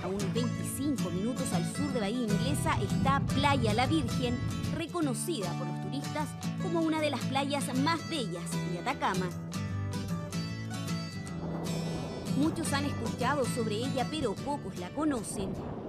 A unos 25 minutos al sur de Bahía Inglesa está Playa La Virgen, reconocida por los turistas como una de las playas más bellas de Atacama. Muchos han escuchado sobre ella, pero pocos la conocen.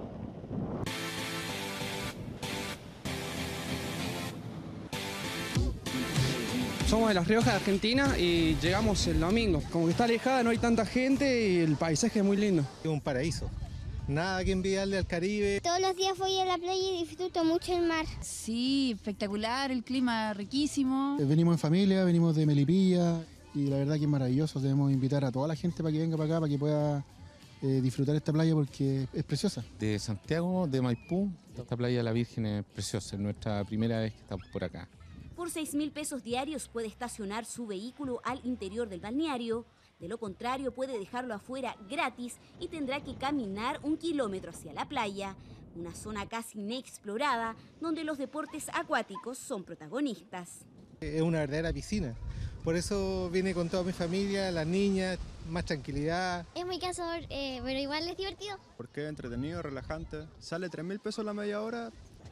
Somos de Las Riojas, Argentina, y llegamos el domingo. Como que está alejada, no hay tanta gente y el paisaje es muy lindo. Es un paraíso. Nada que envidiarle al Caribe. Todos los días voy a la playa y disfruto mucho el mar. Sí, espectacular, el clima riquísimo. Venimos en familia, venimos de Melipilla y la verdad que es maravilloso. Debemos invitar a toda la gente para que venga para acá, para que pueda disfrutar esta playa porque es preciosa. De Santiago, de Maipú, esta playa La Virgen es preciosa, es nuestra primera vez que estamos por acá. Por 6.000 pesos diarios puede estacionar su vehículo al interior del balneario. De lo contrario, puede dejarlo afuera gratis y tendrá que caminar 1 kilómetro hacia la playa, una zona casi inexplorada donde los deportes acuáticos son protagonistas. Es una verdadera piscina. Por eso vine con toda mi familia, las niñas, más tranquilidad. Es muy cansador, pero igual es divertido. Porque es entretenido, relajante. Sale 3.000 pesos la media hora.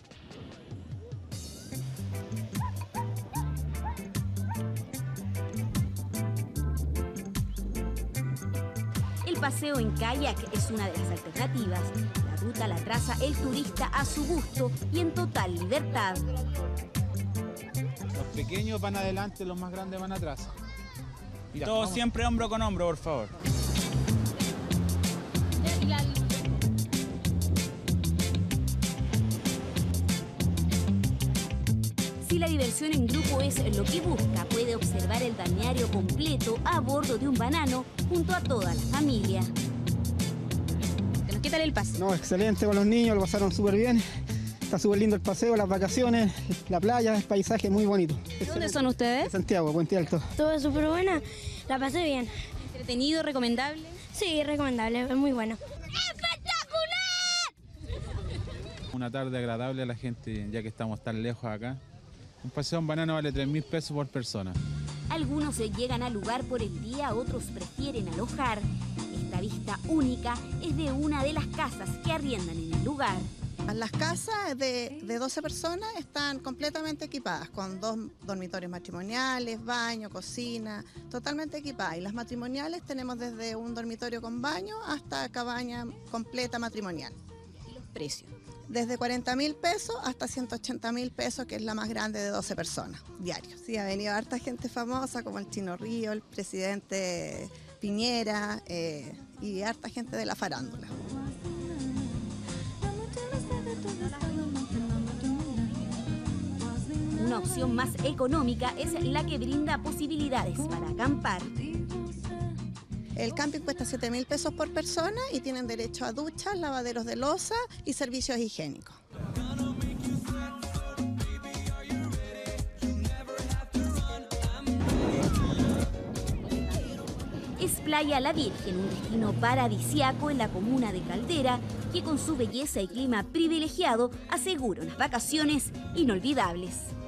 El paseo en kayak es una de las alternativas. La ruta la traza el turista a su gusto y en total libertad. Los pequeños van adelante, los más grandes van atrás. Y todos siempre hombro con hombro, por favor. Si la diversión en grupo es lo que busca, puede observar el balneario completo a bordo de un banano junto a toda la familia. ¿Qué tal el paseo? No, excelente con los niños, lo pasaron súper bien. Está súper lindo el paseo, las vacaciones, la playa, el paisaje muy bonito. ¿De dónde son ustedes? De Santiago, Puente Alto. Todo súper buena, la pasé bien. ¿Entretenido, recomendable? Sí, recomendable, es muy bueno. Una tarde agradable a la gente, ya que estamos tan lejos acá. Un paseo en banano vale 3.000 pesos por persona. Algunos llegan al lugar por el día, otros prefieren alojar. Esta vista única es de una de las casas que arriendan en el lugar. Las casas de 12 personas están completamente equipadas, con 2 dormitorios matrimoniales, baño, cocina, totalmente equipadas. Y las matrimoniales tenemos desde un dormitorio con baño hasta cabaña completa matrimonial. ¿Y los precios? Desde 40.000 pesos hasta 180.000 pesos, que es la más grande de 12 personas diarios. Sí, ha venido harta gente famosa como el Chino Río, el presidente Piñera y harta gente de la farándula. Una opción más económica es la que brinda posibilidades para acampar. El camping cuesta 7.000 pesos por persona y tienen derecho a duchas, lavaderos de loza y servicios higiénicos. Es Playa La Virgen, un destino paradisiaco en la comuna de Caldera, que con su belleza y clima privilegiado asegura unas vacaciones inolvidables.